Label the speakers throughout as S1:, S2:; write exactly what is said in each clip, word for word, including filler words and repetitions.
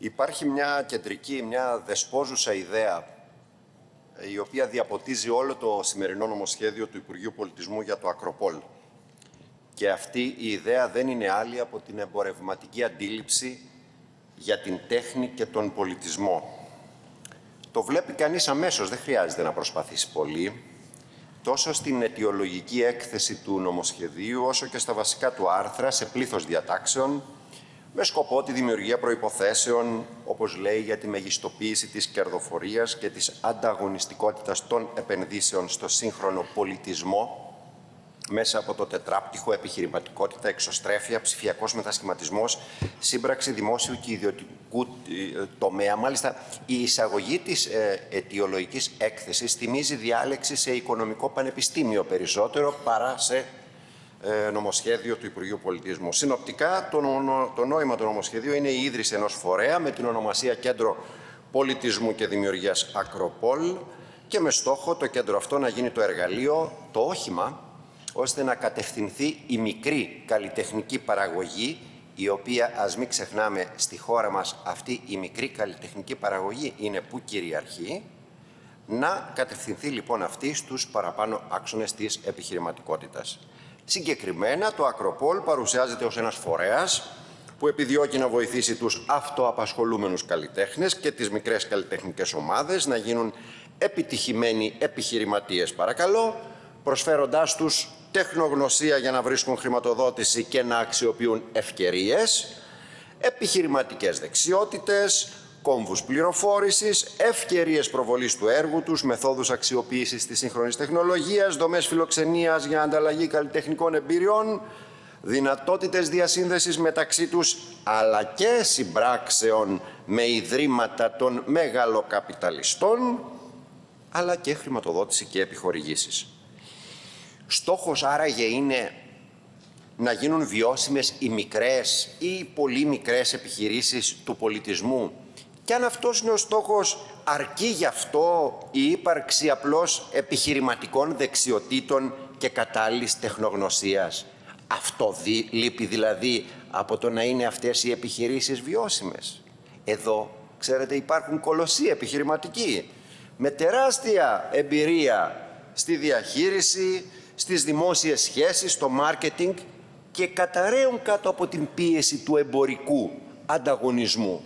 S1: Υπάρχει μια κεντρική, μια δεσπόζουσα ιδέα η οποία διαποτίζει όλο το σημερινό νομοσχέδιο του Υπουργείου Πολιτισμού για το Ακροπόλ. Και αυτή η ιδέα δεν είναι άλλη από την εμπορευματική αντίληψη για την τέχνη και τον πολιτισμό. Το βλέπει κανείς αμέσως, δεν χρειάζεται να προσπαθήσει πολύ, τόσο στην αιτιολογική έκθεση του νομοσχεδίου, όσο και στα βασικά του άρθρα, σε πλήθος διατάξεων, με σκοπό τη δημιουργία προϋποθέσεων, όπως λέει, για τη μεγιστοποίηση της κερδοφορίας και της ανταγωνιστικότητας των επενδύσεων στο σύγχρονο πολιτισμό, μέσα από το τετράπτυχο επιχειρηματικότητα, εξωστρέφεια, ψηφιακός μετασχηματισμός, σύμπραξη δημόσιου και ιδιωτικού τομέα. Μάλιστα, η εισαγωγή της ε, αιτιολογικής έκθεσης θυμίζει διάλεξη σε οικονομικό πανεπιστήμιο περισσότερο παρά σε ε, νομοσχέδιο του Υπουργείου Πολιτισμού. Συνοπτικά, το, νο, το νόημα του νομοσχεδίου είναι η ίδρυση ενός φορέα με την ονομασία Κέντρο Πολιτισμού και Δημιουργίας Ακροπόλ και με στόχο το κέντρο αυτό να γίνει το εργαλείο, το όχημα, ώστε να κατευθυνθεί η μικρή καλλιτεχνική παραγωγή, η οποία, ας μην ξεχνάμε, στη χώρα μας αυτή η μικρή καλλιτεχνική παραγωγή είναι που κυριαρχεί, να κατευθυνθεί λοιπόν αυτή στους παραπάνω άξονες της επιχειρηματικότητας. Συγκεκριμένα, το Ακροπόλ παρουσιάζεται ως ένας φορέας που επιδιώκει να βοηθήσει τους αυτοαπασχολούμενους καλλιτέχνες και τις μικρές καλλιτεχνικές ομάδες να γίνουν επιτυχημένοι επιχειρηματίες, παρακαλώ, προσφέροντάς τους τεχνογνωσία για να βρίσκουν χρηματοδότηση και να αξιοποιούν ευκαιρίες, επιχειρηματικές δεξιότητες, κόμβους πληροφόρησης, ευκαιρίες προβολής του έργου τους, μεθόδους αξιοποίησης της σύγχρονης τεχνολογίας, δομές φιλοξενίας για ανταλλαγή καλλιτεχνικών εμπειριών, δυνατότητες διασύνδεσης μεταξύ τους, αλλά και συμπράξεων με ιδρύματα των μεγαλοκαπιταλιστών, αλλά και χρηματοδότηση και επιχορηγήσεις. Στόχος άραγε είναι να γίνουν βιώσιμες οι μικρές ή οι πολύ μικρές επιχειρήσεις του πολιτισμού. Και αν αυτός είναι ο στόχος, αρκεί γι' αυτό η ύπαρξη απλώς επιχειρηματικών δεξιοτήτων και κατάλληλης τεχνογνωσίας. Αυτό δι, λείπει δηλαδή από το να είναι αυτές οι επιχειρήσεις βιώσιμες. Εδώ, ξέρετε, υπάρχουν κολοσσοί επιχειρηματικοί με τεράστια εμπειρία στη διαχείριση, στις δημόσιες σχέσεις, στο μάρκετινγκ και καταραίουν κάτω από την πίεση του εμπορικού ανταγωνισμού.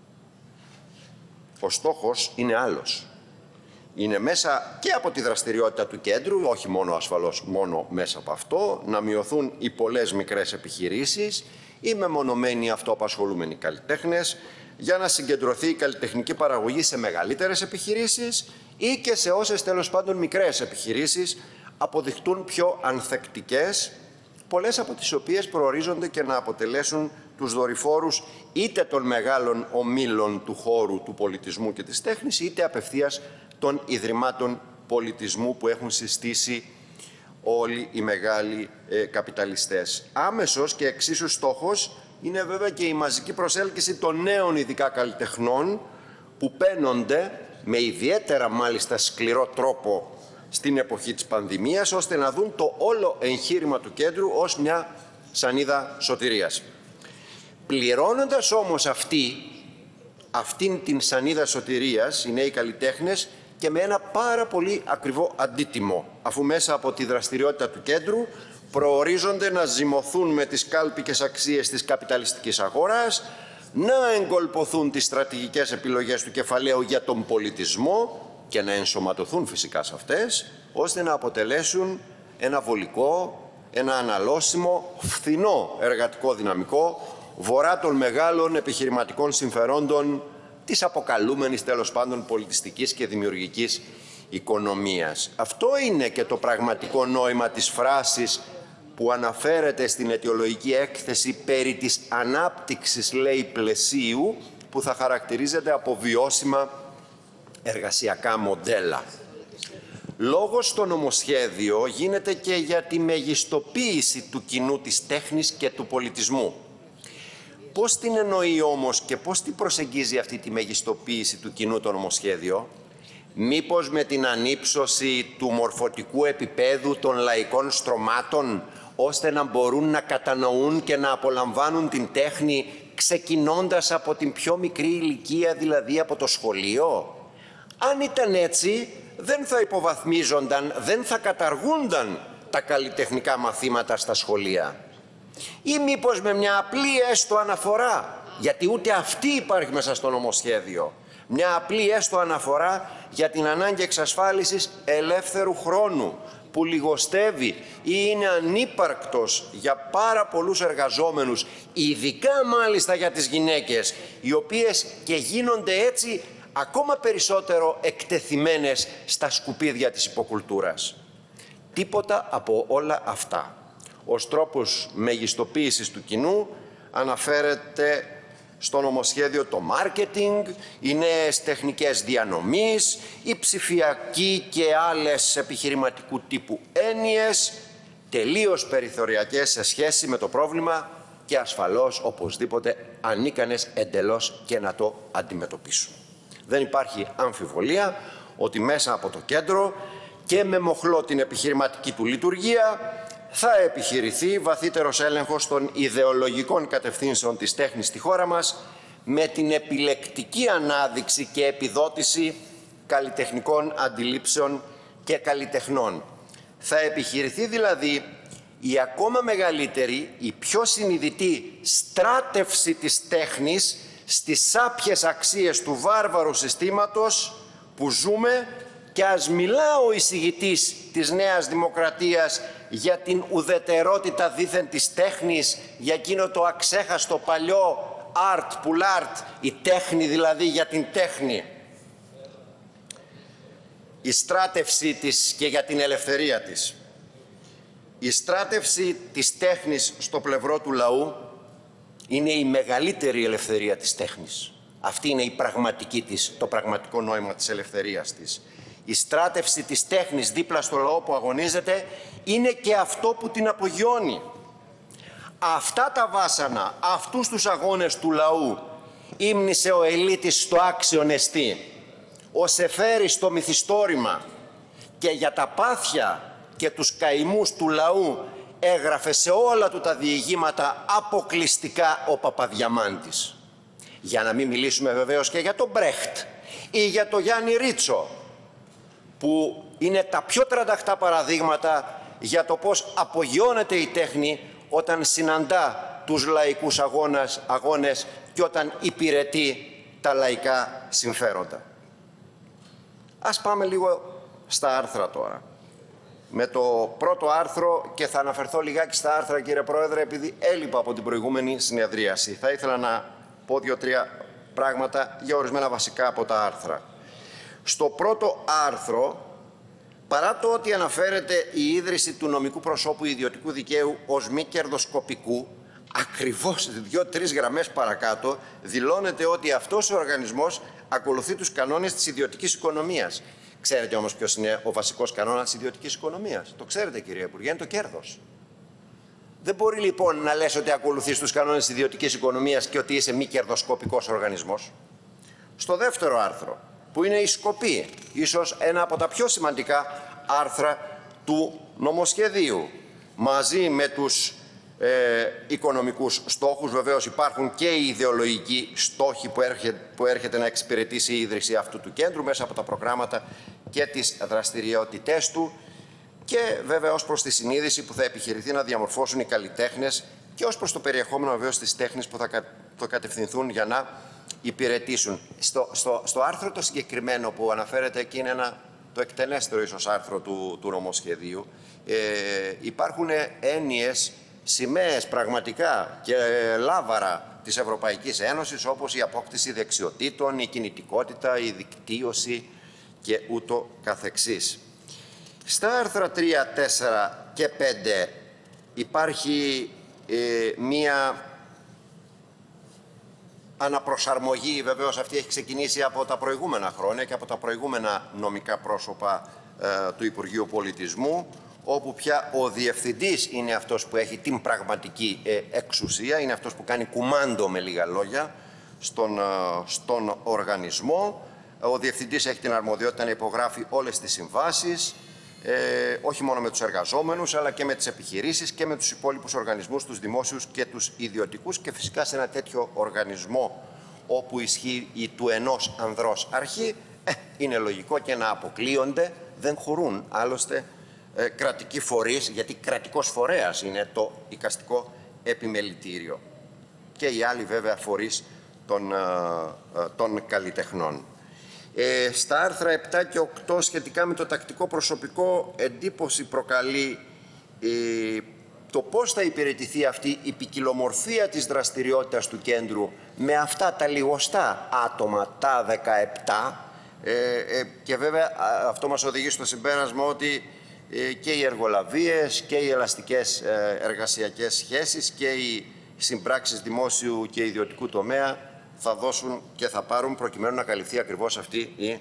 S1: Ο στόχος είναι άλλος. Είναι μέσα και από τη δραστηριότητα του κέντρου, όχι μόνο ασφαλώς μόνο μέσα από αυτό, να μειωθούν οι πολλές μικρές επιχειρήσεις ή μεμονωμένοι αυτοαπασχολούμενοι καλλιτέχνες, για να συγκεντρωθεί η καλλιτεχνική παραγωγή σε μεγαλύτερες επιχειρήσεις ή και σε όσες τέλος πάντων μικρές επιχειρήσεις αποδειχτούν πιο ανθεκτικές, πολλές από τις οποίες προορίζονται και να αποτελέσουν τους δορυφόρους είτε των μεγάλων ομίλων του χώρου του πολιτισμού και της τέχνης, είτε απευθείας των ιδρυμάτων πολιτισμού που έχουν συστήσει όλοι οι μεγάλοι ε, καπιταλιστές. Άμεσος και εξίσου στόχος είναι βέβαια και η μαζική προσέλκυση των νέων ειδικά καλλιτεχνών που παίρνονται με ιδιαίτερα μάλιστα σκληρό τρόπο στην εποχή της πανδημίας, ώστε να δουν το όλο εγχείρημα του κέντρου ως μια σανίδα σωτηρίας. Πληρώνοντας όμως αυτή, αυτήν την σανίδα σωτηρίας, οι νέοι καλλιτέχνες, και με ένα πάρα πολύ ακριβό αντίτιμο, αφού μέσα από τη δραστηριότητα του κέντρου προορίζονται να ζυμωθούν με τις κάλπικες αξίες της καπιταλιστικής αγοράς, να εγκολποθούν τις στρατηγικές επιλογές του κεφαλαίου για τον πολιτισμό και να ενσωματωθούν φυσικά σε αυτές, ώστε να αποτελέσουν ένα βολικό, ένα αναλώσιμο, φθηνό εργατικό δυναμικό βορρά των μεγάλων επιχειρηματικών συμφερόντων της αποκαλούμενης τέλος πάντων πολιτιστικής και δημιουργικής οικονομίας. Αυτό είναι και το πραγματικό νόημα της φράσης που αναφέρεται στην αιτιολογική έκθεση περί της ανάπτυξης, λέει, πλαισίου, που θα χαρακτηρίζεται από βιώσιμα εργασιακά μοντέλα. Λόγος στο νομοσχέδιο γίνεται και για τη μεγιστοποίηση του κοινού της τέχνης και του πολιτισμού. Πώς την εννοεί όμως και πώς την προσεγγίζει αυτή τη μεγιστοποίηση του κοινού το νομοσχέδιο? Μήπως με την ανύψωση του μορφωτικού επίπεδου των λαϊκών στρωμάτων, ώστε να μπορούν να κατανοούν και να απολαμβάνουν την τέχνη ξεκινώντας από την πιο μικρή ηλικία, δηλαδή από το σχολείο? Αν ήταν έτσι, δεν θα υποβαθμίζονταν, δεν θα καταργούνταν τα καλλιτεχνικά μαθήματα στα σχολεία. Ή μήπως με μια απλή έστω αναφορά, γιατί ούτε αυτή υπάρχει μέσα στο νομοσχέδιο, μια απλή έστω αναφορά για την ανάγκη εξασφάλισης ελεύθερου χρόνου, που λιγοστεύει ή είναι ανύπαρκτος για πάρα πολλούς εργαζόμενους, ειδικά μάλιστα για τις γυναίκες, οι οποίες και γίνονται έτσι ακόμα περισσότερο εκτεθειμένες στα σκουπίδια της υποκουλτούρας. Τίποτα από όλα αυτά. Ως τρόπος μεγιστοποίησης του κοινού αναφέρεται στο νομοσχέδιο το μάρκετινγκ, οι νέες τεχνικές διανομής, η ψηφιακή και άλλες επιχειρηματικού τύπου έννοιες, τελείως περιθωριακές σε σχέση με το πρόβλημα και ασφαλώς οπωσδήποτε ανίκανες εντελώς και να το αντιμετωπίσουν. Δεν υπάρχει αμφιβολία ότι μέσα από το κέντρο και με μοχλό την επιχειρηματική του λειτουργία θα επιχειρηθεί βαθύτερος έλεγχος των ιδεολογικών κατευθύνσεων της τέχνης στη χώρα μας, με την επιλεκτική ανάδειξη και επιδότηση καλλιτεχνικών αντιλήψεων και καλλιτεχνών. Θα επιχειρηθεί δηλαδή η ακόμα μεγαλύτερη, η πιο συνειδητή στράτευση της τέχνης στις σάπιες αξίες του βάρβαρου συστήματος που ζούμε, και ας μιλά ο εισηγητής της Νέας Δημοκρατίας για την ουδετερότητα δήθεν της τέχνης, για εκείνο το αξέχαστο παλιό art pour l'art, η τέχνη δηλαδή για την τέχνη. Η στράτευση της και για την ελευθερία της. Η στράτευση της τέχνης στο πλευρό του λαού είναι η μεγαλύτερη ελευθερία της τέχνης. Αυτή είναι η πραγματική της, το πραγματικό νόημα της ελευθερίας της. Η στράτευση της τέχνης δίπλα στο λαό που αγωνίζεται είναι και αυτό που την απογειώνει. Αυτά τα βάσανα, αυτούς τους αγώνες του λαού ύμνησε ο Ελίτης στο άξιον εστί, ο Σεφέρης στο μυθιστόρημα, και για τα πάθια και τους καημούς του λαού έγραφε σε όλα του τα διηγήματα αποκλειστικά ο Παπαδιαμάντης. Για να μην μιλήσουμε βεβαίως και για τον Μπρέχτ ή για τον Γιάννη Ρίτσο, που είναι τα πιο τρανταχτά παραδείγματα για το πώς απογειώνεται η τέχνη όταν συναντά τους λαϊκούς αγώνες, αγώνες και όταν υπηρετεί τα λαϊκά συμφέροντα. Ας πάμε λίγο στα άρθρα τώρα. Με το πρώτο άρθρο, και θα αναφερθώ λιγάκι στα άρθρα, κύριε Πρόεδρε, επειδή έλειπα από την προηγούμενη συνεδρίαση. Θα ήθελα να πω δύο-τρία πράγματα για ορισμένα βασικά από τα άρθρα. Στο πρώτο άρθρο, παρά το ότι αναφέρεται η ίδρυση του νομικού προσώπου ιδιωτικού δικαίου ως μη κερδοσκοπικού, ακριβώς δύο-τρεις γραμμές παρακάτω δηλώνεται ότι αυτός ο οργανισμός ακολουθεί τους κανόνες της ιδιωτικής οικονομίας. Ξέρετε όμως ποιος είναι ο βασικός κανόνας της ιδιωτικής οικονομίας? Το ξέρετε, κύριε Υπουργέ, είναι το κέρδος. Δεν μπορεί λοιπόν να λες ότι ακολουθείς τους κανόνες της ιδιωτικής οικονομίας και ότι είσαι μη κερδοσκοπικός οργανισμός. Στο δεύτερο άρθρο, που είναι η σκοπή, ίσως ένα από τα πιο σημαντικά άρθρα του νομοσχεδίου, μαζί με τους ε, οικονομικούς στόχους, βεβαίως υπάρχουν και οι ιδεολογικοί στόχοι που έρχεται, που έρχεται να εξυπηρετήσει η ίδρυση αυτού του κέντρου μέσα από τα προγράμματα και τις δραστηριότητές του, και βέβαια ως προς τη συνείδηση που θα επιχειρηθεί να διαμορφώσουν οι καλλιτέχνες και ως προς το περιεχόμενο βεβαίως της τέχνης που θα το κατευθυνθούν για να υπηρετήσουν. Στο, στο, στο άρθρο το συγκεκριμένο που αναφέρεται, και είναι ένα, το εκτενέστερο ίσως άρθρο του, του νομοσχεδίου, ε, υπάρχουν έννοιες, σημαίες πραγματικά και λάβαρα της Ευρωπαϊκής Ένωσης, όπως η απόκτηση δεξιοτήτων, η κινητικότητα, η δικτύωση και ούτω καθεξής. Στα άρθρα τρία, τέσσερα και πέντε υπάρχει ε, μία αναπροσαρμογή, βεβαίως αυτή έχει ξεκινήσει από τα προηγούμενα χρόνια και από τα προηγούμενα νομικά πρόσωπα ε, του Υπουργείου Πολιτισμού, όπου πια ο διευθυντής είναι αυτός που έχει την πραγματική ε, εξουσία, είναι αυτός που κάνει κουμάντο, με λίγα λόγια, στον, ε, στον οργανισμό. Ο διευθυντής έχει την αρμοδιότητα να υπογράφει όλες τις συμβάσεις, ε, όχι μόνο με τους εργαζόμενους, αλλά και με τις επιχειρήσεις και με τους υπόλοιπους οργανισμούς, τους δημόσιους και τους ιδιωτικούς, και φυσικά σε ένα τέτοιο οργανισμό όπου ισχύει η του ενός ανδρός αρχή, ε, είναι λογικό και να αποκλείονται, δεν χωρούν άλλωστε ε, κρατικοί φορείς, γιατί κρατικός φορέας είναι το εικαστικό επιμελητήριο, και οι άλλοι βέβαια φορείς των, των καλλιτεχνών. Ε, στα άρθρα επτά και οκτώ σχετικά με το τακτικό προσωπικό, εντύπωση προκαλεί ε, το πώς θα υπηρετηθεί αυτή η ποικιλομορφία της δραστηριότητας του κέντρου με αυτά τα λιγοστά άτομα, τα δεκαεπτά, ε, ε, και βέβαια αυτό μας οδηγεί στο συμπέρασμα ότι ε, και οι εργολαβίες και οι ελαστικές ε, εργασιακές σχέσεις και οι συμπράξεις δημόσιου και ιδιωτικού τομέα θα δώσουν και θα πάρουν προκειμένου να καλυφθεί ακριβώς αυτή η, η,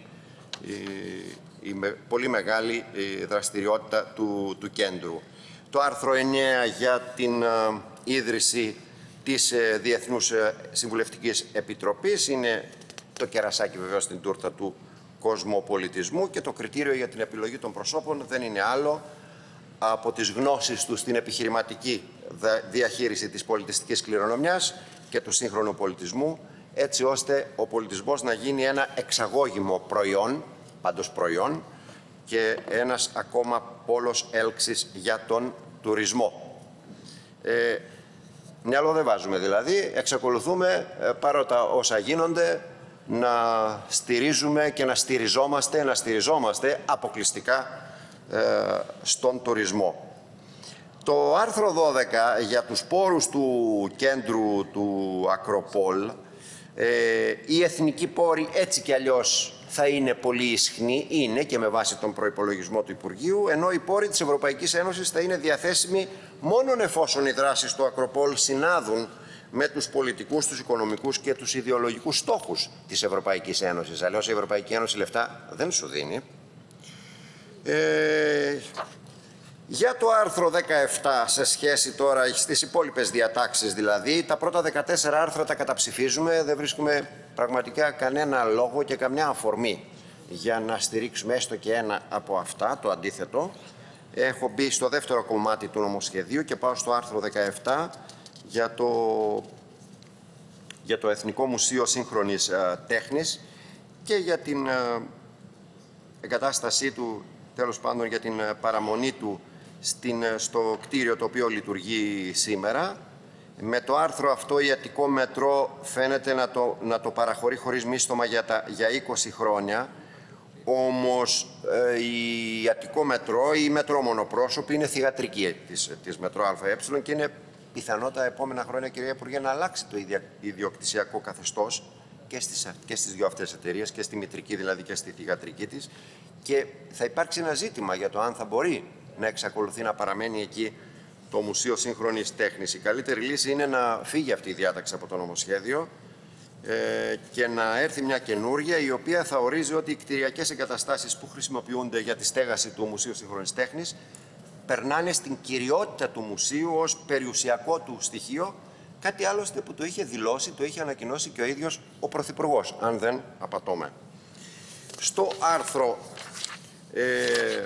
S1: η με, πολύ μεγάλη η δραστηριότητα του, του κέντρου. Το άρθρο εννέα για την uh, ίδρυση της uh, Διεθνούς uh, Συμβουλευτικής Επιτροπής είναι το κερασάκι βεβαίως στην τούρτα του κοσμοπολιτισμού, και το κριτήριο για την επιλογή των προσώπων δεν είναι άλλο από τις γνώσεις του στην επιχειρηματική διαχείριση της πολιτιστικής κληρονομιάς και του σύγχρονου πολιτισμού, έτσι ώστε ο πολιτισμός να γίνει ένα εξαγώγημο προϊόν, πάντως προϊόν, και ένας ακόμα πόλος έλξης για τον τουρισμό. Ε, μυαλό δεν βάζουμε δηλαδή, εξακολουθούμε ε, παρότα όσα γίνονται να στηρίζουμε και να στηριζόμαστε, να στηριζόμαστε αποκλειστικά ε, στον τουρισμό. Το άρθρο δώδεκα για τους πόρους του κέντρου του Ακροπόλ, ε, οι εθνικοί πόροι έτσι κι αλλιώς θα είναι πολύ ισχνοί, είναι και με βάση τον προϋπολογισμό του Υπουργείου, ενώ οι πόροι της Ευρωπαϊκής Ένωσης θα είναι διαθέσιμοι μόνον εφόσον οι δράσεις του Ακροπόλ συνάδουν με τους πολιτικούς, τους οικονομικούς και τους ιδεολογικούς στόχους της Ευρωπαϊκής Ένωσης. Αλλιώς η Ευρωπαϊκή Ένωση λεφτά δεν σου δίνει. Ε, για το άρθρο δεκαεπτά, σε σχέση τώρα στις υπόλοιπες διατάξεις δηλαδή, τα πρώτα δεκατέσσερα άρθρα τα καταψηφίζουμε, δεν βρίσκουμε πραγματικά κανένα λόγο και καμιά αφορμή για να στηρίξουμε έστω και ένα από αυτά, το αντίθετο. Έχω μπει στο δεύτερο κομμάτι του νομοσχεδίου και πάω στο άρθρο δεκαεπτά για το, για το Εθνικό Μουσείο Σύγχρονης ε, Τέχνης και για την ε, εγκατάστασή του, τέλος πάντων για την παραμονή του στην, στο κτίριο το οποίο λειτουργεί σήμερα. Με το άρθρο αυτό η Αττικό Μετρό φαίνεται να το, να το παραχωρεί χωρίς μίστομα για, τα, για είκοσι χρόνια. Όμως ε, η Αττικό Μετρό, η Μετρό μονοπρόσωπη, είναι θυγατρική της, της Μετρό ΑΕ και είναι πιθανό τα επόμενα χρόνια, κυρία Υπουργέ, να αλλάξει το ιδιοκτησιακό καθεστώς και στις, και στις δύο αυτές εταιρείες, και στη μητρική δηλαδή και στη θυγατρική της, και θα υπάρξει ένα ζήτημα για το αν θα μπορεί να εξακολουθεί να παραμένει εκεί το Μουσείο Σύγχρονης Τέχνης. Η καλύτερη λύση είναι να φύγει αυτή η διάταξη από το νομοσχέδιο ε, και να έρθει μια καινούργια, η οποία θα ορίζει ότι οι κτηριακές εγκαταστάσεις που χρησιμοποιούνται για τη στέγαση του Μουσείου Σύγχρονης Τέχνης περνάνε στην κυριότητα του μουσείου ως περιουσιακό του στοιχείο, κάτι άλλωστε που το είχε δηλώσει, το είχε ανακοινώσει και ο ίδιος ο Πρωθυπουργός, αν δεν απατώμε. Στο άρθρο ε,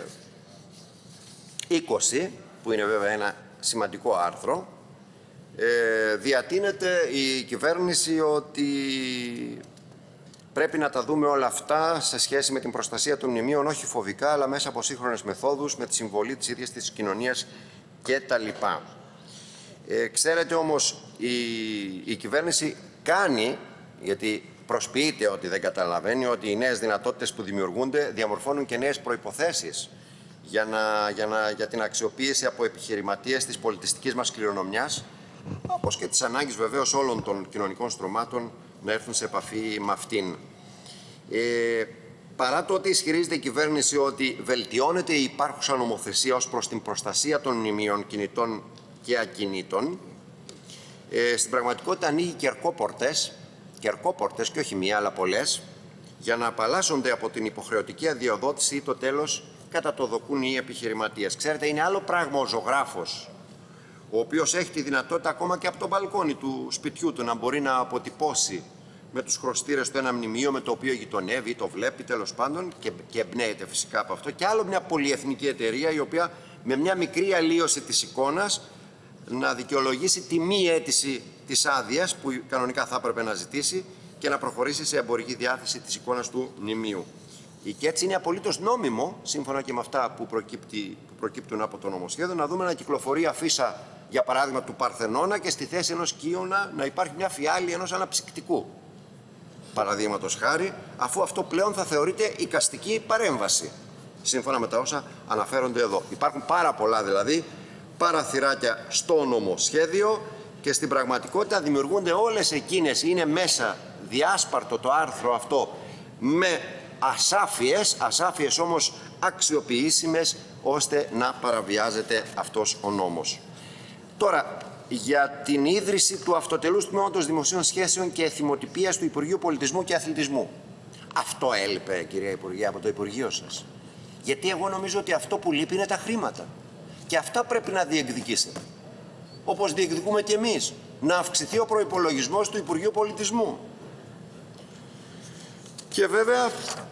S1: είκοσι, που είναι βέβαια ένα σημαντικό άρθρο, ε, διατείνεται η κυβέρνηση ότι πρέπει να τα δούμε όλα αυτά σε σχέση με την προστασία των μνημείων, όχι φοβικά, αλλά μέσα από σύγχρονες μεθόδους, με τη συμβολή της ίδιας της κοινωνίας κτλ. Ε, ξέρετε όμως, η, η κυβέρνηση κάνει, γιατί προσποιείται ότι δεν καταλαβαίνει, ότι οι νέες δυνατότητες που δημιουργούνται διαμορφώνουν και νέες προϋποθέσεις για, να, για, να, για την αξιοποίηση από επιχειρηματίες της πολιτιστικής μας κληρονομιάς, όπως και τις ανάγκες βεβαίως όλων των κοινωνικών στρωμάτων να έρθουν σε επαφή με αυτήν. Ε, παρά το ότι ισχυρίζεται η κυβέρνηση ότι βελτιώνεται η υπάρχουσα νομοθεσία ως προς την προστασία των μνημείων κινητών και ακινήτων, ε, στην πραγματικότητα ανοίγει κερκόπορτες, κερκόπορτες και όχι μία αλλά πολλές, για να απαλλάσσονται από την υποχρεωτική αδειοδότηση ή το τέλος κατά το δοκούν οι επιχειρηματίες. Ξέρετε, είναι άλλο πράγμα ο ζωγράφος, ο οποίος έχει τη δυνατότητα ακόμα και από το μπαλκόνι του σπιτιού του να μπορεί να αποτυπώσει με τους χρωστήρες του ένα μνημείο με το οποίο γειτονεύει ή το βλέπει τέλος πάντων και, και εμπνέεται φυσικά από αυτό, και άλλο μια πολυεθνική εταιρεία η οποία με μια μικρή αλλίωση της εικόνας να δικαιολογήσει τη μη αίτηση της άδειας που κανονικά θα έπρεπε να ζητήσει και να προχωρήσει σε εμπορική διάθεση της εικόνας του μνημείου. Και έτσι είναι απολύτως νόμιμο, σύμφωνα και με αυτά που, προκύπτει, που προκύπτουν από το νομοσχέδιο, να δούμε να κυκλοφορεί αφίσα, για παράδειγμα, του Παρθενώνα και στη θέση ενός Κίωνα να υπάρχει μια φιάλη ενός αναψυκτικού. Παραδείγματος χάρη, αφού αυτό πλέον θα θεωρείται εικαστική παρέμβαση, σύμφωνα με τα όσα αναφέρονται εδώ. Υπάρχουν πάρα πολλά δηλαδή παραθυράκια στο νομοσχέδιο και στην πραγματικότητα δημιουργούνται όλες εκείνες, είναι μέσα διάσπαρτο το άρθρο αυτό με ασάφειες, ασάφειες όμως αξιοποιήσιμες ώστε να παραβιάζεται αυτός ο νόμος. Τώρα, για την ίδρυση του Αυτοτελούς Τμήματος Δημοσίων Σχέσεων και Εθιμοτυπίας του Υπουργείου Πολιτισμού και Αθλητισμού. Αυτό έλειπε, κυρία Υπουργέ, από το Υπουργείο σας. Γιατί εγώ νομίζω ότι αυτό που λείπει είναι τα χρήματα. Και αυτά πρέπει να διεκδικήσετε. Όπως διεκδικούμε και εμείς. Να αυξηθεί ο προϋπολογισμός του Υπουργείου Πολιτισμού. Και βέβαια,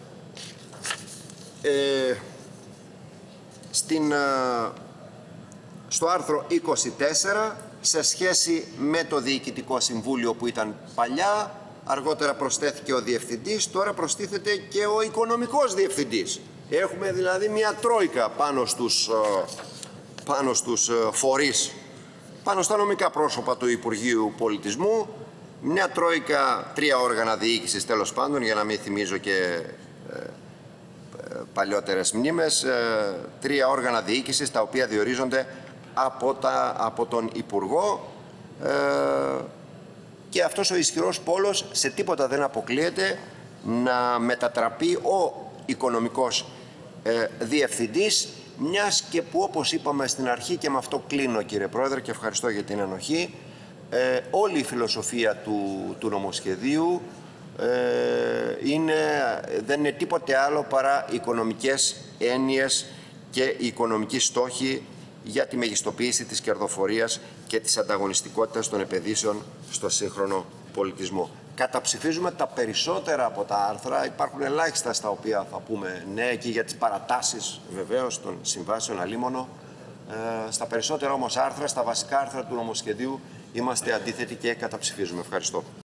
S1: ε, στην, α, στο άρθρο είκοσι τέσσερα, σε σχέση με το Διοικητικό Συμβούλιο που ήταν παλιά, αργότερα προσθέθηκε ο Διευθυντής, τώρα προστίθεται και ο Οικονομικός Διευθυντής. Έχουμε δηλαδή μια τρόικα πάνω στους, πάνω στους φορείς, πάνω στα νομικά πρόσωπα του Υπουργείου Πολιτισμού, μια τρόικα, τρία όργανα διοίκησης τέλος πάντων, για να μην θυμίζω και ε, ε, παλιότερες μνήμες, ε, τρία όργανα διοίκησης τα οποία διορίζονται από, τα, από τον Υπουργό, ε, και αυτός ο ισχυρός πόλος σε τίποτα δεν αποκλείεται να μετατραπεί ο οικονομικός ε, διευθυντής, μιας και που, όπως είπαμε στην αρχή, και με αυτό κλείνω κύριε Πρόεδρε και ευχαριστώ για την ενοχή, ε, όλη η φιλοσοφία του, του νομοσχεδίου ε, είναι, δεν είναι τίποτε άλλο παρά οικονομικές έννοιες και οικονομικοί στόχοι για τη μεγιστοποίηση της κερδοφορίας και της ανταγωνιστικότητας των επενδύσεων στο σύγχρονο πολιτισμό. Καταψηφίζουμε τα περισσότερα από τα άρθρα, υπάρχουν ελάχιστα στα οποία θα πούμε ναι, και για τις παρατάσεις βεβαίως των συμβάσεων αλίμονο. Ε, στα περισσότερα όμως άρθρα, στα βασικά άρθρα του νομοσχεδίου, είμαστε αντίθετοι και καταψηφίζουμε. Ευχαριστώ.